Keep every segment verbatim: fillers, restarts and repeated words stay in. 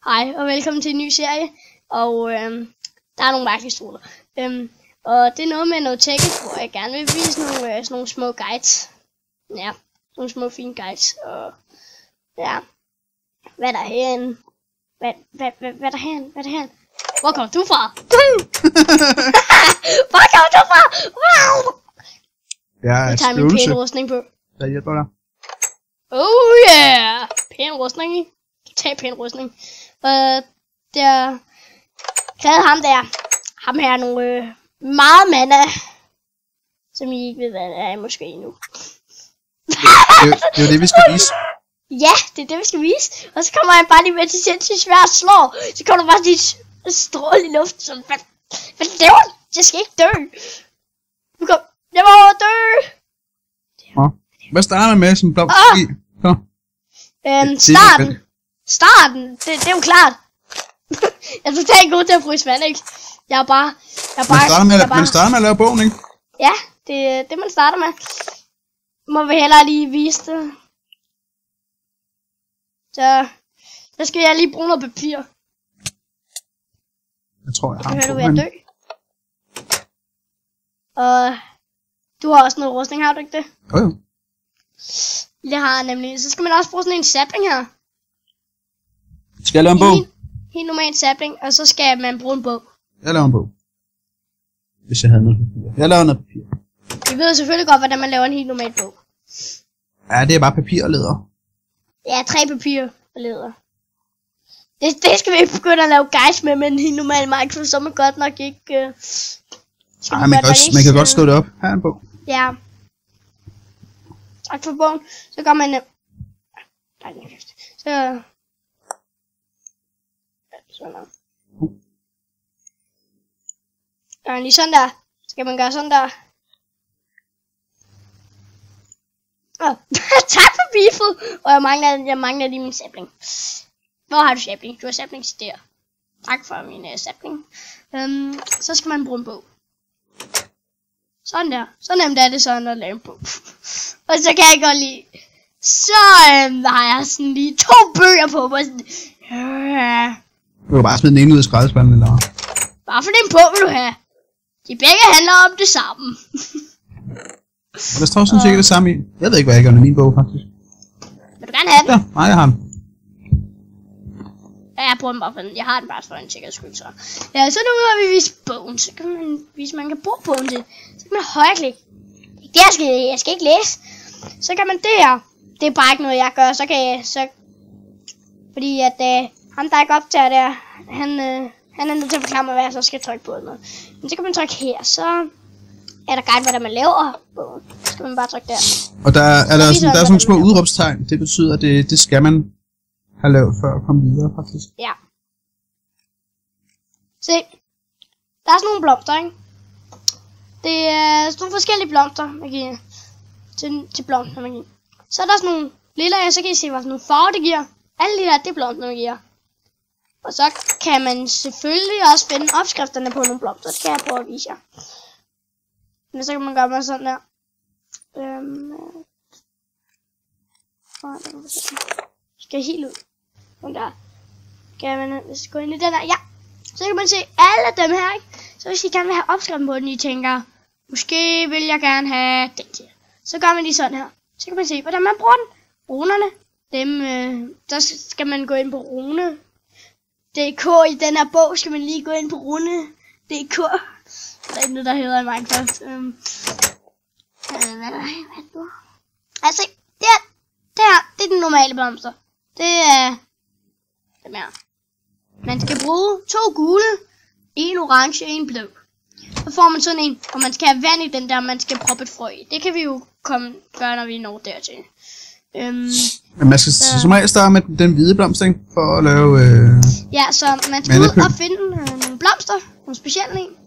Hej og velkommen til en ny serie. Og øhm, der er nogle mærkelige stoler. Øhm, og det er noget med noget tekst, hvor jeg gerne vil vise nogle, øh, sådan nogle små guides. Ja, nogle små fine guides. Og ja, hvad der er herinde? Hvad, hvad, hvad, hvad der er herinde? Hvad der er herinde? Hvor kom du fra? Hvor kom du fra? Wow! Jeg Jeg tager min pæne rustning på. Jeg hjælper dig. Oh yeah! Pæn rustning. Tag pæn rustning. Og der krævede ham der. Ham her nogle øh, meget mana. Som I ikke ved hvad det er måske endnu. Det, det, det er jo det vi skal vise. Ja, det er det vi skal vise. Og så kommer han bare lige med til sindssygt svært slår. Så kommer der bare lige et strål i luften. Så hvad, hvad laver du? Jeg skal ikke dø. Nu kom. Jeg må dø. Ja. Hvad starter man med som blomst Ah! i? Så. Øhm, starten. Starten, det, det er jo klart. Jeg er totalt god til at fryse vand, ikke? Jeg er bare... Jeg er bare, Man starter med, jeg er bare, man starter med at lave bogen, ikke? Ja, det er det, man starter med. Må vi hellere lige vise det. Så... Så skal jeg lige bruge noget papir. Jeg tror, jeg Så har hører du en ved at dø. Og... Du har også noget rustning, har du ikke det? Jo jo. Det har jeg nemlig. Så skal man også bruge sådan en sapling her. Skal jeg lave en En bog? helt, helt normal sapling, og så skal man bruge en bog. Jeg laver en bog. Hvis jeg havde noget papir. Jeg laver noget papir. I ved selvfølgelig godt, hvordan man laver en helt normal bog. Ja, det er bare papir og læder. Ja, tre papir og læder. Det, det skal vi ikke begynde at lave guides med, men en helt normal Minecraft, så er man godt nok ikke... Øh, Ej, man kan, også, man kan godt slå det op. Her er en bog. Ja. Tak for bogen. Så gør man... Øh, så... Sådan der. Gør man lige sådan der. Så skal man gøre sådan der. Åh, oh, tak for beefet. Og jeg mangler, jeg mangler lige min sapling. Hvor har du sapling? Du har sapling der. Tak for min uh, sapling. Um, så skal man bruge en bog. Sådan der. Så nemt er det sådan at lave en bog. Og så kan jeg godt lide. Så um, har jeg sådan lige to bøger på mig. Sådan, øh, Du kan bare smide den ene ud af skraldespanden, eller? bare for den bog vil du have. De begge handler om det samme. Og der står sådan cirka det samme i. Jeg ved ikke, hvad jeg gør med min bog, faktisk. Vil du gerne have den? Ja, nej, jeg har den. Ja, jeg bruger den bare for den. Jeg har den bare for en sikkerheds skyld, så. Ja, så nu har vi vist bogen. Så kan man vise, man kan bruge bogen til. Så kan man højreklikke. Det jeg skal, jeg skal ikke læse. Så kan man det her. Det er bare ikke noget, jeg gør. Så kan jeg, så... Fordi at øh, ham, der ikke optager der, han, øh, han er nødt til at forklare mig, hvad jeg så skal trykke på. Noget. Men så kan man trykke her, så er der guide, hvordan man laver bogen. Så skal man bare trykke der. Og der er, er der, viser sådan, der er den, sådan nogle små hvordan man udråbstegn. Det betyder, at det, det skal man have lavet før at komme videre, faktisk. Ja. Se. Der er sådan nogle blomster, ikke? Det er sådan nogle forskellige blomster, man giver til, til blomster, man giver. Så er der sådan nogle lille, så kan I se, hvad for nogle farver det giver. Alle de der, det er blomster, man giver. Og så kan man selvfølgelig også finde opskrifterne på nogle blomster. Det kan jeg prøve at vise jer. Men så kan man gøre med sådan der. Øhm, øh, skal jeg helt ud. Sådan der. Kan man gå ind i den der. Ja. Så kan man se alle dem her, ikke? Så hvis I gerne vil have opskriften på den, I tænker, måske vil jeg gerne have den til. Så gør man lige sådan her. Så kan man se, hvordan man bruger den. Runerne. Dem, øh, der skal man gå ind på rune. D K i den her bog, skal man lige gå ind på rune. D K. Der er ikke noget, der hedder i Minecraft. Øhm. Øh, hvad er det? Hvad er det? Altså, det her, det her, det er den normale blomster. Det er dem her. Man skal bruge to gule, en orange og en blå. Så får man sådan en, og man skal have vand i den der, man skal proppe et frø i. Det kan vi jo komme gøre, når vi når dertil. Øhm, Men man skal så- som regel starte med den hvide blomst, ikke? For at lave... Øh... ja, så man skal ud og finde øh, nogle blomster, nogle specielle en.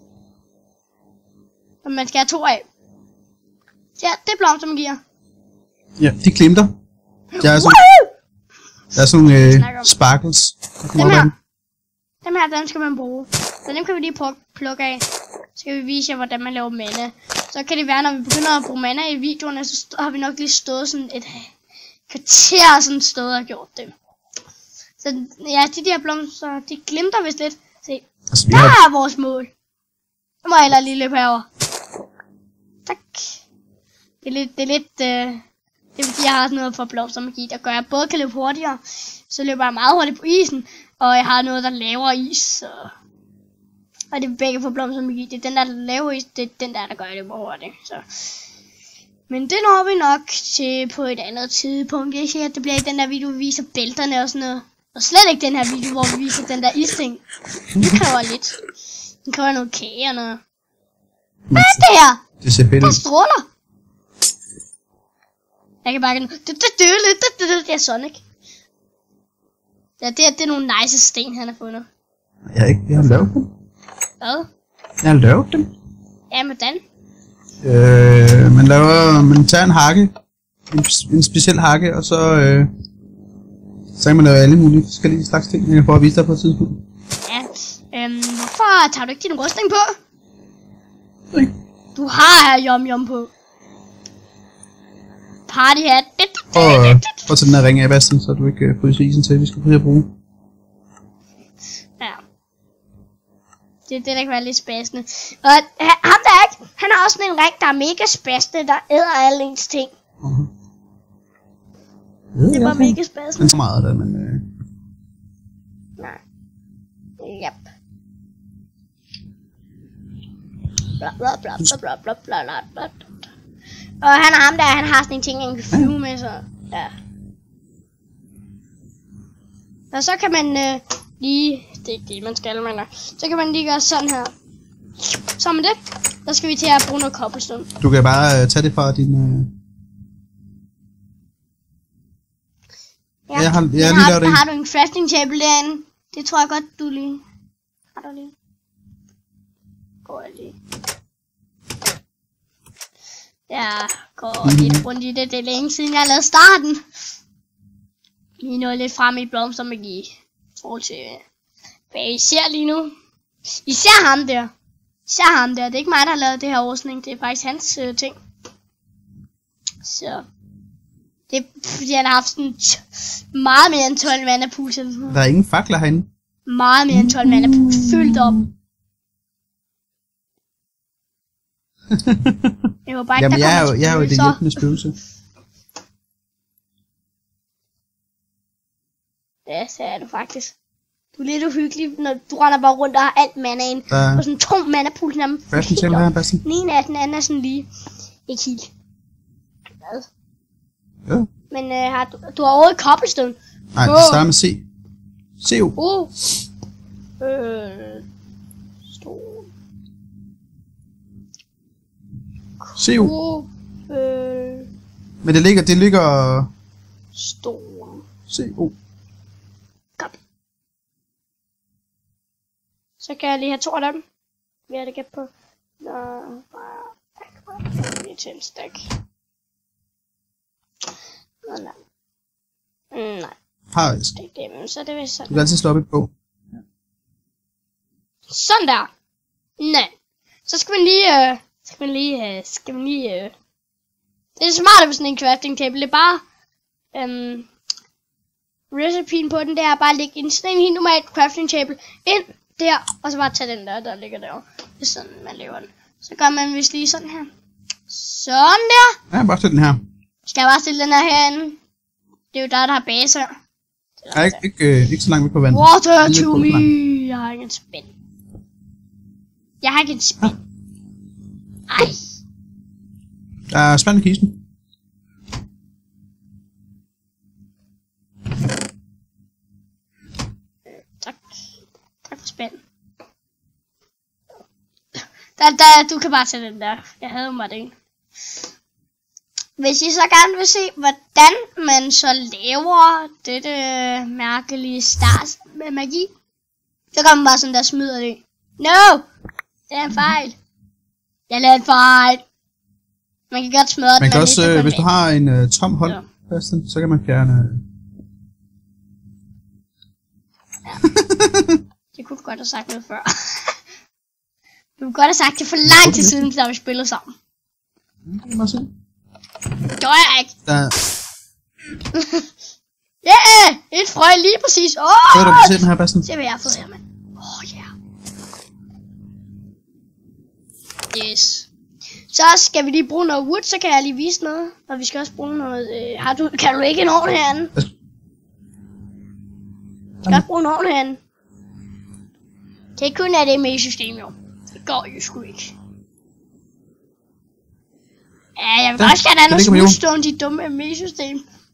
Og man skal have to af. Ja, det er blomster, man giver. Ja, de glimter. Der er sådan, Woohoo! der er sådan nogle øh, Snakker om. sparkles. Dem her. Dem her, dem skal man bruge. Så dem kan vi lige prøve at plukke af. Så skal vi vise jer, hvordan man laver mana. Så kan det være, når vi begynder at bruge mana i videoerne, så har vi nok lige stået sådan et kvarter sådan stået og gjort det. Så ja, de der blomster, de glimter vist lidt. Se. Altså, Der har... er vores mål. Så må jeg hellere lige løbe herover. Tak. Det er lidt, det er lidt, øh, det er fordi jeg har sådan noget for blomstermagi, der gør, at jeg både kan løbe hurtigere, så løber jeg meget hurtigt på isen, og jeg har noget, der laver is, så... Og det er begge for blomstermagi, det er den der, der laver is, det er den der, der gør det hurtigt, så... Men det når vi nok til på et andet tidspunkt. Jeg siger, at det bliver ikke den der video, vi viser bælterne og sådan noget. Og slet ikke den her video, hvor vi viser den der isting. Det kræver lidt. Den kræver noget kage og noget. Hvad er det her? Det ser fedt Der ud. stråler. Jeg kan bare gøre noget. Det er Sonic. Ja, det er, det er nogle nice sten, han har fundet. Jeg har ikke, jeg har lavet dem. Hvad? Jeg har lavet dem. Ja, hvordan? Øh, man laver, man tager en hakke, en, en speciel hakke, og så, øh, så kan man lave alle mulige forskellige slags ting. Jeg kan prøve at vise dig på et tidspunkt. Ja, øhm, hvorfor tager du ikke din rustning på? Okay. Du har her Yum Yum på. Party hat. Og prøv at tage den her ring af, Bastian, så du ikke øh, fryser isen til, vi skal prøve at bruge. Ja. Det, det der kan være lidt spændende. Og ham der ikke, han har også sådan en ring, der er mega spændende, der æder alle ens ting. Uh-huh. Det var mega spændende. Men så meget af det, men... Øh... Nej. Yep. Bla bla bla bla bla bla bla bla bla. Og han er ham der, han har sådan en ting, han kan flyve med, så... Ja. Og så kan man øh, lige... Det er ikke det, man skal, men så kan man lige gøre sådan her. Så med det, så skal vi til at bruge noget cobblestone. Du kan bare øh, tage det fra din... Øh... Ja, jeg har, jeg har, lige lavet det. Har du en crafting table derinde? Det tror jeg godt, du lige... Har du lige? Går jeg lige. Jeg går mm-hmm. lidt rundt i det, det er længe siden jeg lavede starten. Lige noget lidt frem i blomstermagi. I forhold til, hvad I ser lige nu. I ser ham der. I ser ham der. Det er ikke mig, der har lavet det her rustning. Det er faktisk hans øh, ting. Så. Det er fordi han har haft sådan meget mere end tolv mandapus eller sådan noget. Der er ingen fakler herinde. Meget mere end tolv mandapus. Fyldt op. Jeg håber ikke, Jamen, der jeg er jo, kommer jeg er jo det spøgelser. hjælpende spøgelse. Ja, så er du faktisk. Du er lidt uhyggelig, når du render bare rundt og har alt manaen. Der Og sådan en tom mandapul nærmest. Crafting table her, Bastian. Den ene af den anden er sådan lige. Ikke helt. Hvad? Ja. Men øh, har du, du har overhovedet cobblestone. Nej, det starter med C. C jo. Uh. Øh. Stol. C jo. Uh. Øh. Men det ligger, det ligger... Stol. C O. Kom. Så kan jeg lige have to af dem. Vi har det gæt på. Nå, bare lige til en stak. Nå, nej. Mm, nej, Har det er ikke det, men så er det vist Du sådan. kan altid slå op et på. Sådan der. Nej. Så skal man lige, øh, skal man lige, øh, skal man lige, øh. Det er smart med sådan en crafting table. Det er bare, øhm, recipeen på den, det er bare at lægge en sådan en helt normal crafting table ind der, og så bare tage den der, der ligger derovre. Det er sådan, man laver den. Så gør man vist lige sådan her. Sådan der. Ja, bare til den her. Skal jeg bare stille den her herinde? Det er jo der, der har base her. Ja, ikke, ikke, øh, ikke så langt væk på vandet. Water Lidt to på me. lang. Jeg har ikke en spænd. Jeg har ikke en spænd. Ej. Der er spand i kisten. Tak. Tak for spænd. Der, der, du kan bare tage den der. Jeg havde mig det. Hvis I så gerne vil se, hvordan man så laver dette mærkelige start med magi, så kan man bare sådan der smider det. No! Det er en fejl. Jeg lavede en fejl. Man kan godt smadre den. Man kan men også, ikke øh, kun hvis du med. har en øh, tom hånd, Ja. Bastian, så kan man fjerne... Det kunne du godt have sagt noget før. Du kunne godt have sagt det for lang tid siden, da vi spillede sammen. Det kan man se. Det gør jeg ikke. Der, Ja, yeah, et frø lige præcis. Åh! Så er du på den her, Bastian. Se hvad jeg har fået her, mand. Åh, ja. Yes. Så skal vi lige bruge noget wood, så kan jeg lige vise noget. Og vi skal også bruge noget... Øh, har du, kan du ikke en ovn herinde? Jeg skal også bruge en ovn herinde. Det er kun af det med system, jo. Det går jo sgu ikke. Ja, jeg vil også gerne have noget smoothstone, de dumme me-system.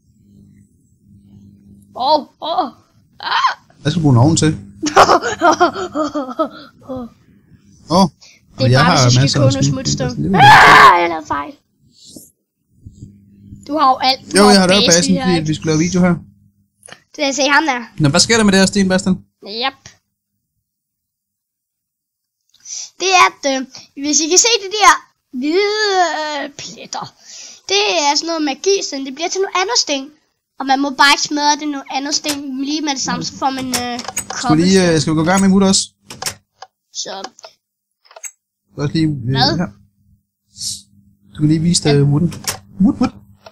Åh, oh, åh. Oh. Ah. Jeg skal bruge en ovn til. Åh. Oh. Det er bare, hvis vi skal købe noget smoothstone. Ah, jeg lavede fejl. Du har jo alt. Jo, jeg har lavet basen, fordi vi skulle lave video her. Det er at se ham der. Nå, hvad sker der med det her sten, Bastian? Yep. Det er, at øh, hvis I kan se de der hvide øh, pletter, det er sådan noget magi, så det bliver til noget andet sten. Og man må bare ikke smadre det noget andet sten lige med det samme, så får man øh, skal, lige, øh, skal vi gå i gang med wood også? Så. Også lige, øh, hvad? Her. Du kan lige vise dig ja. wooden. Wood, wood.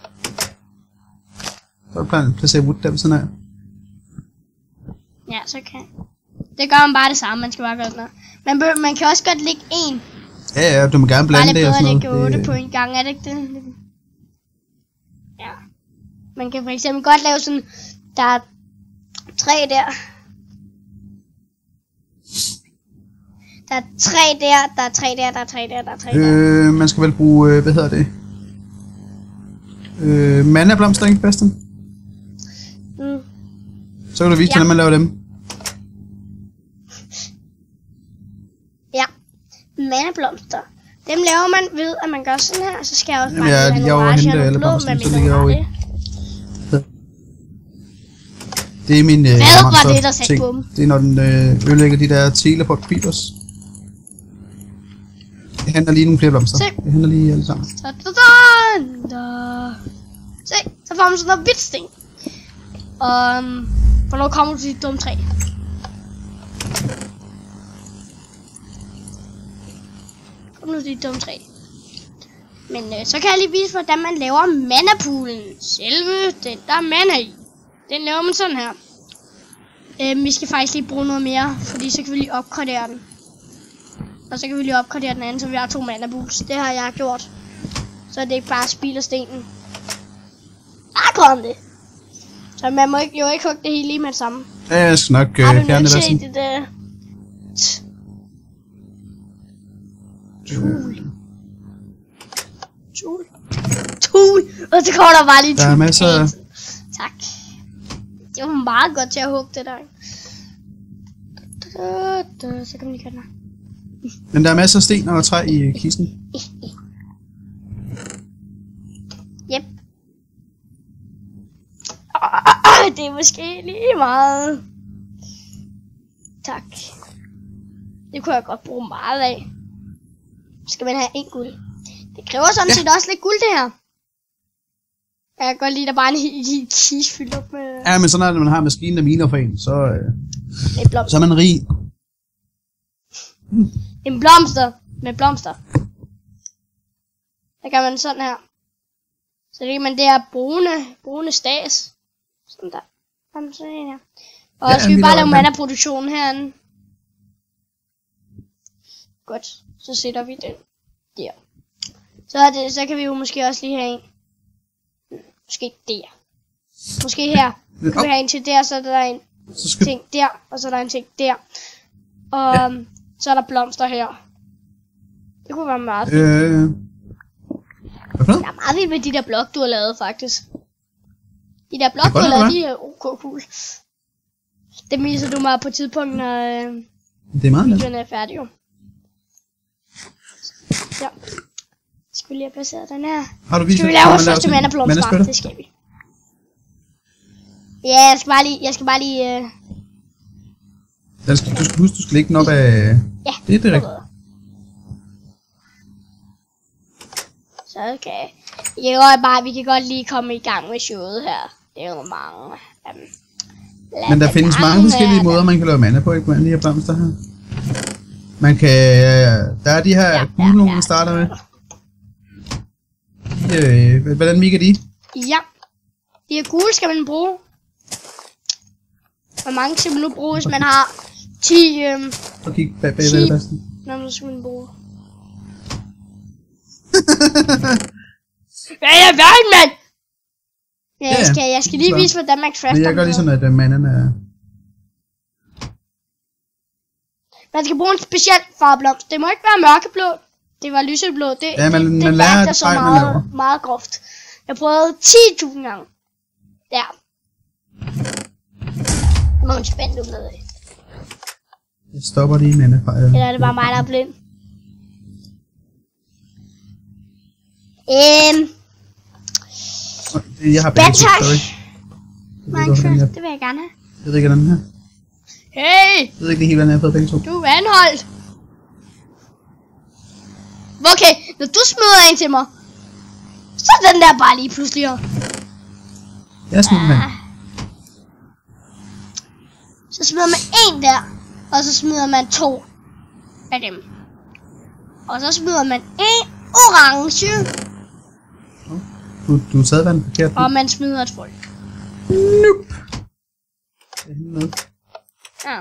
Så er du placere wood der ved sådan her. Ja, så kan det gør man bare det samme, man skal bare gøre sådan noget. Man, bør, man kan også godt lægge en. Ja, ja, du må gerne blande det og sådan noget. Bare lidt bedre at lægge otte på en gang, er det ikke det? Ja. Man kan for eksempel godt lave sådan, der er tre der. Der er tre der, der er tre der, der er tre der, der er tre der. Øh, man skal vel bruge, øh, hvad hedder det? Øh, mannablomster, ikke, Bastian? Mm. Så kan du vise, ja. hvordan man laver dem. Ja, mannablomster. Dem laver man ved, at man gør sådan her, så skal jeg også bare Jamen, have nogle orange og nogle blå, men så ligger jeg over i. Det er min øh, hvad var det, der sagde ting. På dem? Det er når den øh, ødelægger de der teleport creepers. Jeg henter lige nogle flere blomster. Se. Jeg henter lige alle sammen. Så, da, da, da. Se, så får man sådan noget hvidt sten. Og um, hvornår kommer du til dit dumme træ? Kom nu til dit dumme træ. Men øh, så kan jeg lige vise, hvordan man laver manapoolen. Selve den, der er mana i. Den laver man sådan her. Øh, vi skal faktisk lige bruge noget mere, fordi så kan vi lige opgradere den. Og så kan vi lige opgradere den anden, så vi har to manapools. Det har jeg gjort. Så det ikke bare spilder stenen. Ah, kom det. Så man må ikke, jo ikke hugge det hele lige med det samme. Ja, jeg skal nok øh, har du fjerne det set det der? Tool. Tool. Tool. Og så kommer der bare lige der er masser af... Tak. Det var meget godt til at hugge det der. Så kan vi lige gøre den her. Men der er masser af sten og træ i kisten. Yep. Det er måske lige meget. Tak. Det kunne jeg godt bruge meget af. Skal man have en guld? Det kræver sådan ja. set også lidt guld, det her. Jeg kan godt lide, der bare en hel kiste fyldt op med... Ja, men sådan er det, når man har maskinen, der miner for en, så, øh, så er man rig. Mm. En blomster med blomster. Der kan man sådan her. Så det kan man det her brune, brune stas. Sådan der. Jamen sådan en her. Og ja, skal vi bare lave mana-produktionen herinde. Godt. Så sætter vi den der. Så, er det, så kan vi jo måske også lige have en. Måske der. Måske her. Så kan vi have en til der, så er der en skal... ting der. Og så er der en ting der. Og ja. Så er der blomster her. Det kunne være meget fint. Øh... Hvad? Jeg er meget vild med de der blok, du har lavet, faktisk. De der blok, du har lavet, de er ok cool. Det viser du mig på tidspunkt, når øh, det er meget videoen er færdig, jo. Ja. Skal vi lige have placeret den her? Har du vist, skal vi lave vores første mannablomster? Det skal vi. Ja, jeg skal bare lige... Jeg skal bare lige... Øh... Den skal, du skal huske, du skal lægge den op af... Ja, det er det rigtigt. Så okay. Jeg kan bare, vi kan godt lige komme i gang med showet her. Det er jo mange. Um, Men der findes mange forskellige måder, man kan lave mana på, ikke? Man de her blomster her. Man kan... Der er de her ja, gule, ja, ja. Man starter med. De, øh, hvordan virker de? Ja. De her gule skal man bruge Hvor mange skal man nu bruge, hvis man har ti... Øhm, Og kig bag bag ved basten. Nå, nu skal man bruge. Hvad er jeg værd, mand? Ja, jeg skal, jeg skal lige vise, hvordan man crafter. Men jeg gør lige sådan, at uh, manden er... Man skal bruge en speciel farveblomst. Det må ikke være mørkeblå. Det var lyseblå. Det, ja, man, det, man det lærer så fejl, man meget, laver. meget groft. Jeg prøvede ti tusind gange. Der. Det må man spændt ud med. Jeg stopper lige manden. Eller er det bare mig, der er blind? Øhm... Jeg har basic, sorry. Minecraft, det vil jeg gerne have. Jeg ved ikke, hvordan den her. Hey! Jeg ved ikke lige helt, hvordan jeg har fået begge to. Du er anholdt. Okay, når du smider en til mig, så er den der bare lige pludselig her. Jeg smider den. Så smider man en der, og så smider man to af dem. Og så smider man en orange. Du, du sad vandet forkert. Og man smider et folk. Nope. Det er noget. Ja.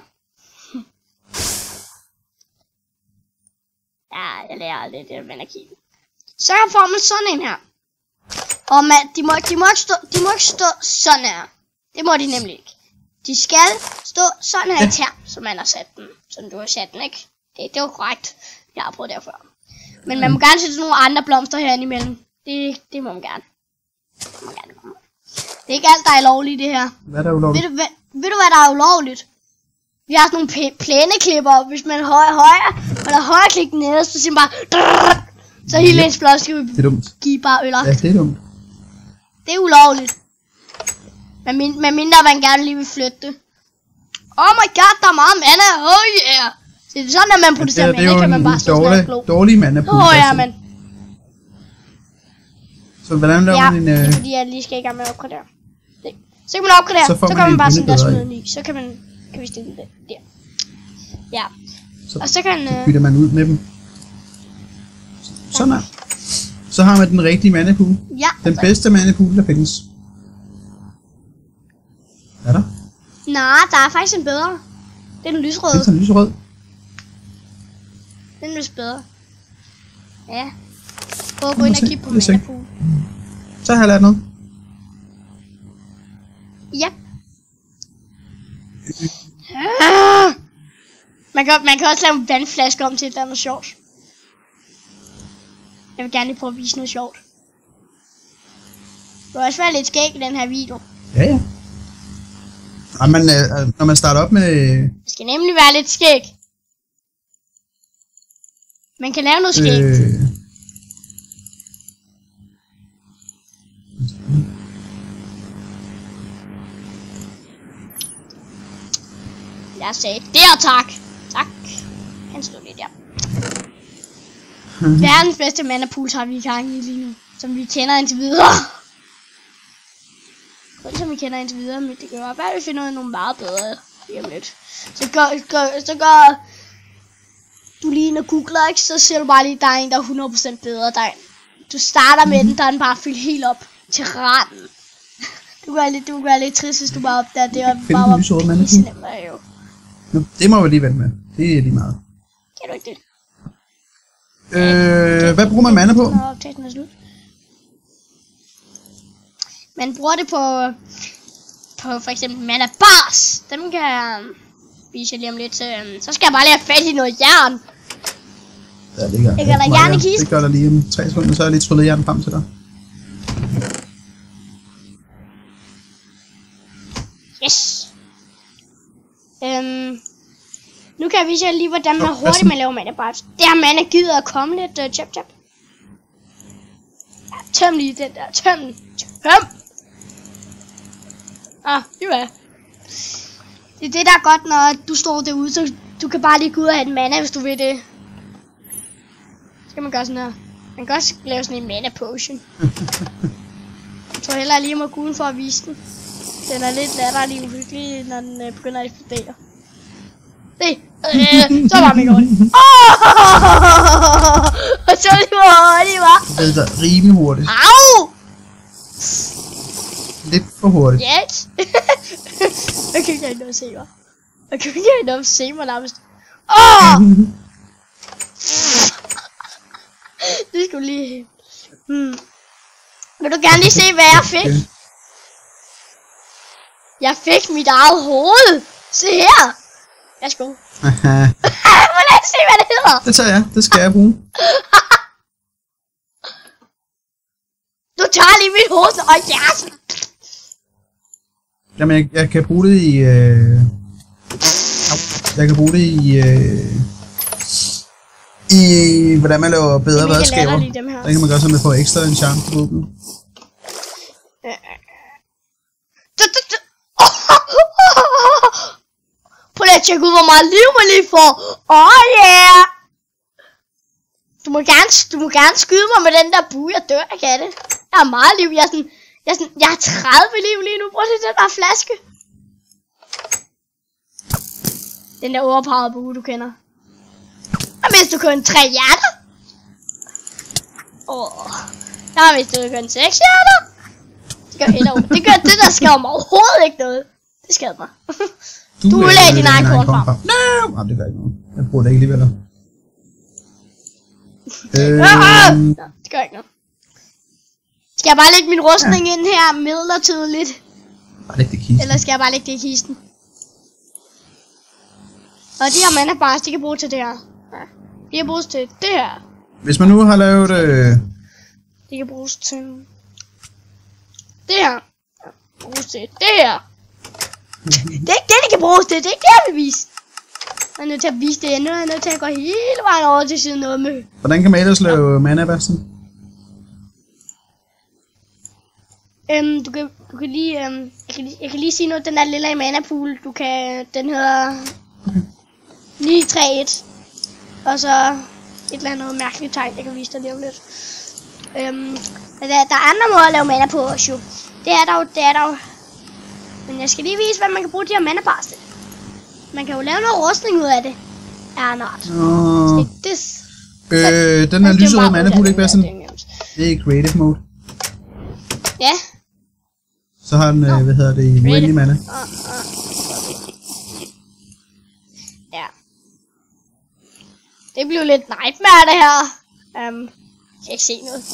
Ja, jeg lærer aldrig det, men jeg kigger. Så får man sådan en her. Og man, de, må, de, må ikke stå, de må ikke stå sådan her. Det må de nemlig ikke. De skal stå sådan her i tær, som man har sat den. Som du har sat den, ikke? Det, det var korrekt. Jeg har prøvet det før. Men man må gerne sætte nogle andre blomster herinde imellem. Det, det må man gerne. Det må man gerne. Det er ikke alt, der er lovligt, det her. Hvad er der ulovligt? Ved du, ved, ved du hvad der er ulovligt? Vi har sådan nogle plæneklipper. Hvis man højre højre, eller højre klik ned, så siger man bare drrrr, så hele ens blot skal vi give bare øller. Ja, det er dumt. Det er ulovligt. Men, min, men mindre man gerne lige vil flytte det. Oh my god, der er meget mana. Oh yeah. Så det er sådan, at man producerer ja, mana, kan man bare stå sådan og glo. Dårlig mana på. Åh ja, men. Så hvordan laver ja, man en... det er Øh... fordi, jeg lige skal i gang med at opgradere. Det. Så kan man opgradere, så, så kan man, man bare sådan der smide ny. Så kan man, kan vi stille det der. Ja. Så, og så kan... så bytter man ud med dem. Sådan her. Så har man den rigtige mandepool. Ja. Den bedste mandepool, der findes. Er der? Nej, der er faktisk en bedre. Det er den lysrøde. Det er den lysrød. Den er vist bedre. Ja. Prøv at gå ind og kigge på mandepool. Så har jeg lært noget. Ja. Ah! Man kan, man kan også lave en vandflaske om til et eller andet sjovt. Jeg vil gerne lige prøve at vise noget sjovt. Det vil også være lidt skægt i den her video. Ja, ja. Og man, øh, når man starter op med... Det skal nemlig være lidt skægt. Man kan lave noget skægt. Øh... Jeg sagde der, tak. Tak. Han stod lidt der. Verdens bedste manderpool har vi i gang i lige nu. Som vi kender indtil videre. Kun som vi kender indtil videre, men det gør bare, at vi finder ud af nogle meget bedre lige om lidt. Så gør, gør, så gør du lige når googler, ikke? Så ser du bare lige, der er en, der er hundrede procent bedre. Der er, du starter med den, der er den bare fyldt helt op til randen. Du gør lidt, du gør lidt trist, hvis du bare opdager, det er bare var pissenemt, jo. Nå, det må vi lige vente med. Det er lige meget. Kan du ikke det? Øh, hvad bruger man mana på? Nå, optagelsen er slut. Man bruger det på, på for eksempel mana bars. Dem kan jeg vise lige om lidt. Så skal jeg bare lige have fat i noget jern. Ja, det gør, det gør der jern i kisten. Det gør der lige om tre sekunder, så har jeg lige tryllet jern frem til dig. Yes. Øhm, nu kan jeg vise jer lige, hvordan man hurtigt man laver mana bars. Der man gider at komme lidt uh, chap chap. Ja, tøm lige den der. Tøm den. Tøm. Ah, det var. Det er det, der er godt, når du står derude, så du kan bare lige gå ud og have en mana, hvis du vil det. Så kan man gøre sådan her. Man kan også lave sådan en mana potion. Jeg tror heller lige, jeg må gå uden for at vise den. Den er lidt latterlig uhyggelig, når den øh, begynder at eksplodere. Se, øh, så var man gjort det. Og så lige hvor hurtigt, hva'? Det er rimelig hurtigt. Au! lidt for hurtigt. Yes! Jeg kan ikke rigtig nå at se mig. Jeg kan ikke rigtig nå at se mig nærmest. Åh! Det skulle lige... Hmm. Vil du gerne lige se, hvad jeg fik? Okay. Jeg fik mit eget hoved. Se her. Værsgo. Må jeg se, hvad det hedder? Det tager jeg. Det skal jeg bruge. Du tager lige mit hoved og hjertet. Jamen, jeg, jeg kan bruge det i... Øh... Jeg kan bruge det i... Øh... I... Hvordan man laver bedre redskaber. Der kan man gøre sådan, at man får ekstra en charme på våbnet. Prøv lige at tjekke ud, hvor meget liv man lige får. Oh yeah! Du må gerne, du må gerne skyde mig med den der bue, jeg dør ikke af det. Jeg har meget liv, jeg er sådan, jeg er sådan, jeg har tredive liv lige nu. Prøv lige den der flaske. Den der overpowerede bue, du kender. Og hvis du kun tre hjerter. Åh, oh. Jeg har vist, du kun seks hjerter. Det gør, eller, det gør det, der skader mig overhovedet ikke noget. Det skader mig. Du, du vil lade din egen kornfarm. Nej, det gør ikke noget. Jeg bruger det ikke alligevel. øh... Nå, det gør ikke noget. Skal jeg bare lægge min rustning ja. ind her midlertidigt? Bare læg det i kisten. Eller skal jeg bare lægge det i kisten? Og de her mana bars, de kan bruge til det her. Ja. De kan bruges til det her. Hvis man nu har lavet... Øh... De kan bruges til... Det her. Ja. Bruges til det her. Det er ikke det, de kan bruges til. Det er ikke det, jeg vil vise. Jeg er nødt til at vise det. Nu er jeg nødt til at gå hele vejen over til siden noget med. Hvordan kan man ellers lave mana bassen? Øhm, du kan, du kan lige, øhm, jeg kan, jeg kan lige sige noget, den der lille mana pool, du kan, den hedder ni tre et, og så et eller andet mærkeligt tegn, jeg kan vise dig lige om lidt. Øhm, der, der er andre måder at lave mana på også jo, det er der jo, det er der jo, men jeg skal lige vise, hvad man kan bruge de her mana bars til. Man kan jo lave noget rustning ud af det, er en art. Uh, øh, den her lyserøde mana pool, ikke bassen? Det er i creative mode. Ja. Så har den, no. øh, hvad hedder det, uendelig mana. Uh, uh. Ja. Det blev lidt nightmare det her. Um, jeg kan ikke se noget.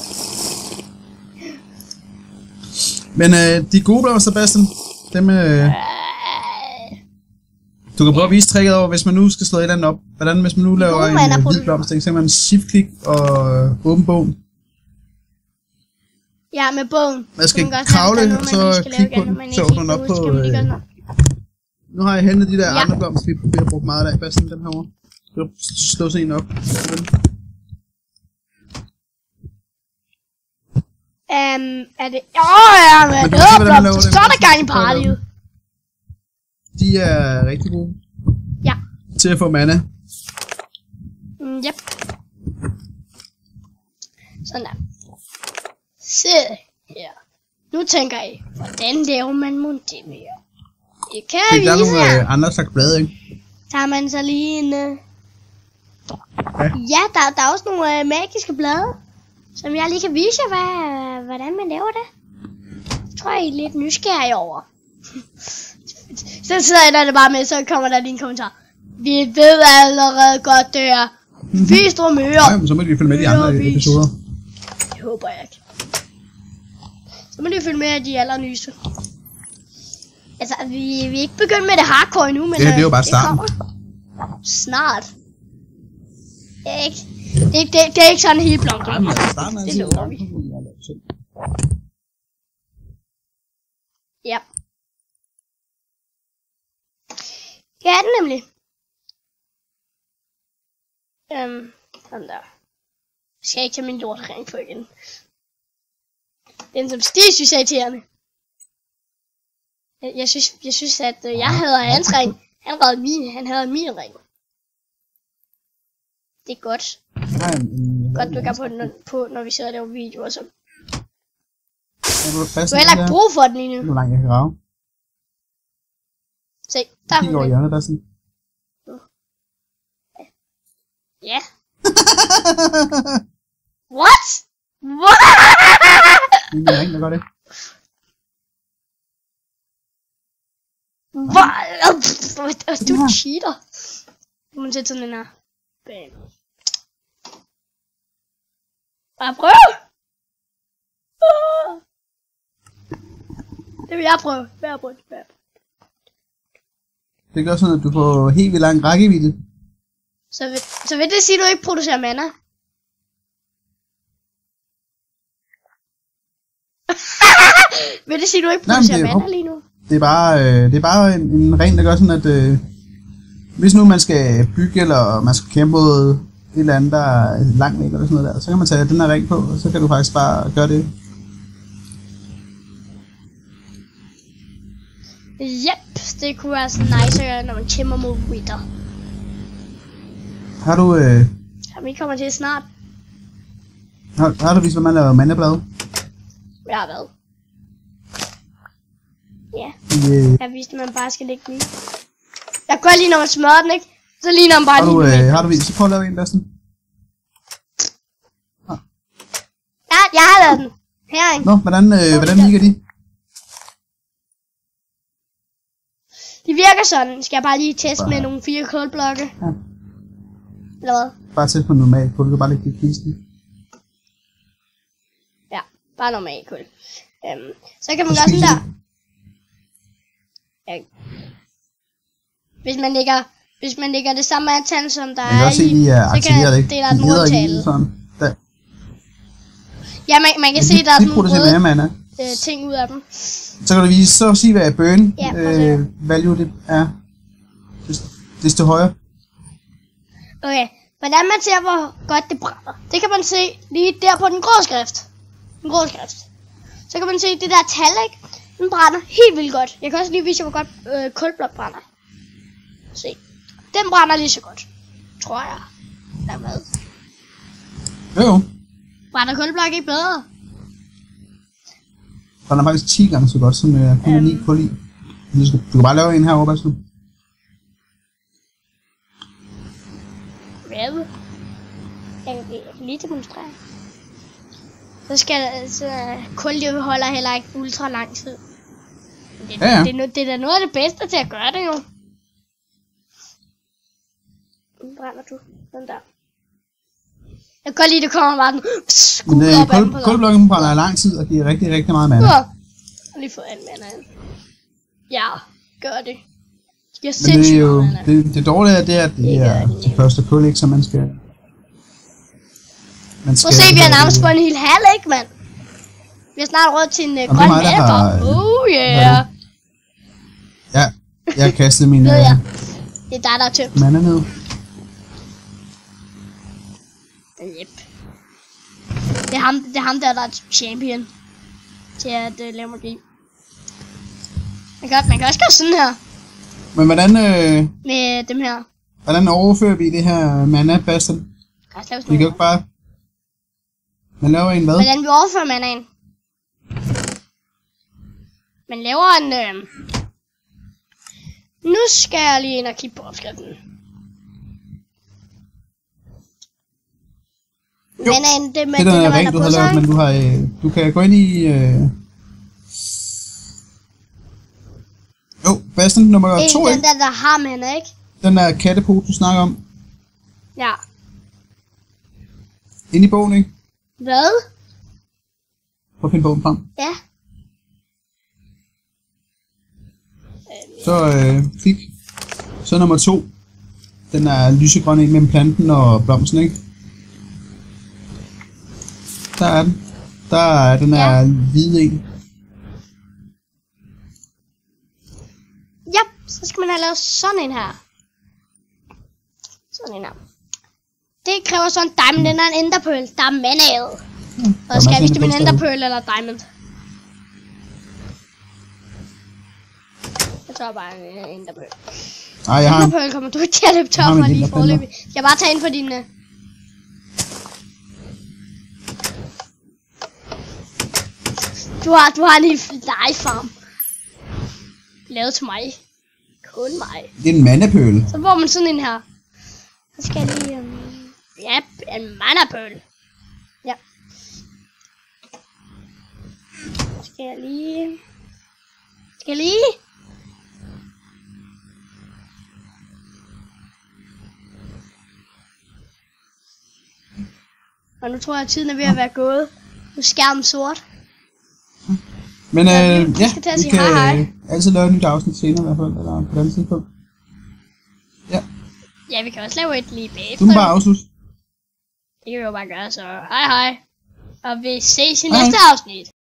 Men øh, de gode blomster, Bastian, dem øh, uh. du kan prøve at vise tricket over, hvis man nu skal slå et eller andet op. Hvordan, hvis man nu laver en øh, hvid blomster, så kan man shift-klik og øh, åbne bogen. Ja, med bogen. Man skal kravle, og så klikke på den, så åbner den op på... Øh... Nu har jeg hentet de der ja. andre blomster, vi har brugt meget af, Bastian, den herovre. Så slå sådan en op. Um, er det... Åh, oh, ja, men det er blomster, så er der gang i partyet. De er rigtig gode. Ja. Til at få mana. Mm, yep. Sådan der. Se her. Nu tænker I, hvordan laver man mundt mere? I kan vise her. Der er nogle øh, andre slags blade, ikke? Tager man så lige en... Øh... Ja, ja der, der er også nogle øh, magiske blade, som jeg lige kan vise jer, hvad, øh, hvordan man laver det. Jeg tror, I er lidt nysgerrige over. Så sidder jeg det bare med, så kommer der lige en kommentar. Vi ved allerede godt, det er vist og møre. Nej, men så må vi følge med de andre episoder. Det håber jeg ikke. Så må de følge med de allernyeste. Altså, vi, vi er ikke begyndt med det hardcore endnu, men... Det, det er jo bare starten. Snart. Det er ikke, det, det, det er ikke sådan helt blomst. Nej, men starten er det lover vi. Ja. Det er den nemlig. Øhm, sådan der. Skal jeg ikke tage min lortering på igen. Den som Stig synes er irriterende. Jeg, jeg synes, jeg synes at øh, jeg havde hans ring. Han havde min, han havde min ring. Det er godt. Godt du kan på den på, når vi sidder og laver videoer så. Du har heller ikke brug for den lige nu. Hvor langt jeg kan rave. Se, der er hun. Hjørnet, Bastian. Ja. What? What? Det er en ring, der gør det. Du cheater. Nu må man sætte sådan den her. Bam. Bare prøv. Det vil jeg prøve. Hver brud. Det gør sådan, at du får helt vildt lang rækkevidde. Så vil, så vil det sige, at du ikke producerer mana? Vil det sige, at du ikke producerer Nej, mana lige nu? Det er bare, øh, det er bare en, en regel, der gør sådan, at øh, hvis nu man skal bygge, eller man skal kæmpe mod et eller andet, der er langt væk, eller sådan noget der, så kan man tage den her regel på, og så kan du faktisk bare gøre det. Yep, det kunne være så nice at gøre, når man kæmper mod Wither. Har du, øh, Ja, vi kommer til snart. har, har du vist, hvad man laver mandeblad? Jeg har været. Ja, Øh, jeg vidste, at man bare skal lægge den i. Jeg kan godt lide, når man smører den, ikke? Så ligner man bare har, du, lige øh, har du vist, så prøv at lave en, Bastian. Ja, jeg har lavet den. Her, ikke? Nå, hvordan, øh, hvordan virker de? De virker sådan. Skal jeg bare lige teste med nogle fire kulblokke? Ja. Eller hvad? Bare tæt på normalt kul, du kan bare lægge det i kisten. Ja, bare normal kul. Øhm, så kan man gøre sådan der. Ja. Hvis man lægger, hvis man lægger det samme antal, som der Man kan er også se, i, de er så kan aktiveret, ikke? det er De den hedder røde ikke tal. sådan. Der. Ja, man, man kan se, der er de sådan producerer nogle mere røde mana. øh, ting ud af dem. Så kan du vise, så sige, hvad burn Ja, prøv at se. øh, value det er. Desto, desto højere. Okay, hvordan man ser, hvor godt det brænder, det kan man se lige der på den grå skrift. Den grå skrift. Så kan man se det der tal, ikke? Den brænder helt vildt godt. Jeg kan også lige vise, hvor godt øh, kulblok brænder. Se. Den brænder lige så godt. Tror jeg. Lad med. Jo, jo. Brænder kulblok ikke bedre? Den er faktisk ti gange så godt, som jeg kun Øhm. ni kul i. Du, skal, du kan bare lave en herovre, Bastian. Hvad? Jeg kan, jeg kan lige demonstrere. Så skal så kul, det holder heller ikke ultra lang tid. Det, Ja, ja. det, det, det er da noget af det bedste til at gøre det jo. Nu brænder du. Den der. Jeg kan godt lide, det kommer bare den skud Men op øh, af dem på kul, kulblokken brænder i lang tid, og giver rigtig, rigtig meget mana. Ja. Jeg har lige fået en mana ind. Ja, gør det. Det giver Men det sindssygt er jo, meget mana. det, det dårlige er det, at det Det er gør det til første kul, ikke, så man skal... Man Prøv at se, vi har nærmest fået en hel halv, ikke, mand? Vi har snart råd til en uh, det er grøn mig, der har- mandeblad. Oh yeah. Ja, jeg har kastet min Ved jeg. øh, Det er dig, der er tømt. mana ned. Yep. Det er ham, det er ham der, der er champion til at uh, lave magi. Man kan, man kan også gøre sådan her Men hvordan, øh, med dem her. hvordan overfører vi det her mana, Bastian? Jeg kan også lave Vi sådan kan jo noget. ikke bare... Man laver en hvad? Hvordan vi overfører manaen. Man laver en... Øh... Nu skal jeg lige ind og kigge på opskriften. Jo, Manaen, det, med, Det det, der når er man er rent, du på har lavet, sig. men du har... Øh, du kan gå ind i... Øh... Jo, Bastian nummer to, En, den ikke? der, der har mana, ikke? Den der kattepo, du snakker om. Ja. Ind i bogen, ikke? Hvad? Prøv at finde bogen frem. Ja. Så øh, fik. Så nummer to. Den er lysegrøn ind mellem planten og blomsten, ikke? Der er den. Der er den er Ja. hvide en. Ja, så skal man have lavet sådan en her. Sådan en her. Det kræver sådan en diamond, den er en enderpearl. Der er manaet. Der er Og skal jeg masser vise af dem en bogstaver. enderpearl eller diamond? Jeg tror bare en enderpearl. Nej, jeg har en. Enderpearl kommer du ikke til at løbe tør Jeg har for min lige enderpearl. forløbig. Skal jeg bare tage ind på din... øh, Du har, du har en helt legefarm. Lavet til mig. Kun mig. Det er en mandepøl. Så får man sådan en her. Så skal jeg lige... Um... Ja, en mandapøl. Ja. Så skal jeg lige... Skal jeg lige... Og nu tror jeg, at tiden er ved at være gået. Nu er skærmen sort. Men øh, Ja, vi ja, skal til at vi sige kan hej, hej. øh, altid lave et nyt afsnit senere i hvert fald, eller på et andet tidspunkt. Ja, Ja, vi kan også lave et lige du bagefter. må bare afslutte. Det kan vi jo bare gøre, så hej hej. Og vi ses i Hej. næste afsnit.